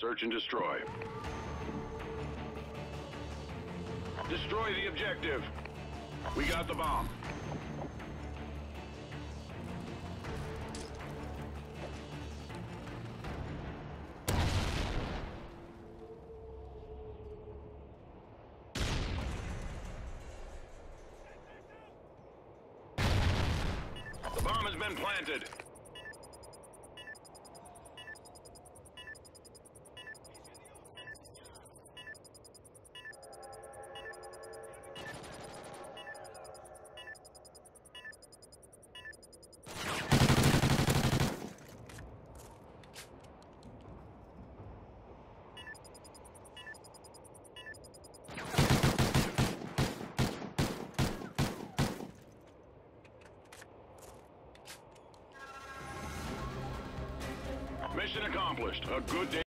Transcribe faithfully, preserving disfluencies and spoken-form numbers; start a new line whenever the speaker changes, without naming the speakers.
Search and destroy. Destroy the objective. We got the bomb. The bomb has been planted. Mission accomplished. A good day.